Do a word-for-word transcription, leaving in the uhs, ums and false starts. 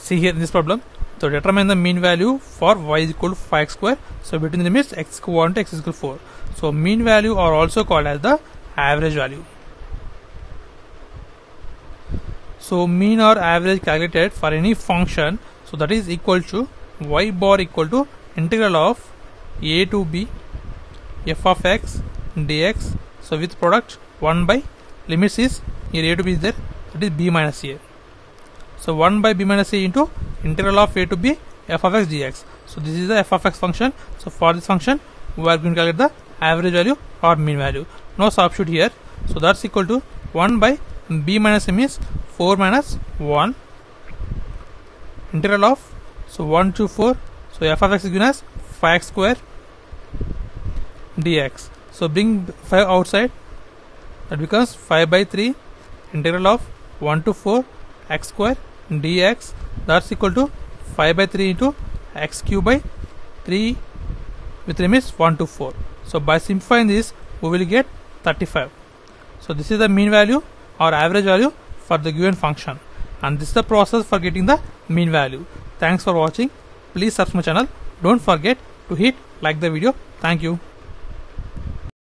see here in this problem, so determine the mean value for y is equal to five x square. So between the limits x equal one to x is equal to four. So mean value are also called as the average value. So mean or average calculated for any function, so that is equal to y bar equal to integral of a to b f of x dx. So with product one by limits is here a to b is there, that is b minus a. So one by b minus a into integral of a to b f of x dx. So this is the f of x function. So for this function we are going to calculate the average value or mean value. Now substitute here. So that's equal to one by b minus a means four minus one integral of, so one to four, so f of x is given as five x square dx. So bring five outside, that becomes five by three integral of one to four x square dx, that's equal to five by three into x cube by three with limits one to four. So by simplifying this we will get thirty-five. So this is the mean value or average value for the given function, and this is the process for getting the mean value. Thanks for watching. Please subscribe my channel. Don't forget to hit like the video. Thank you.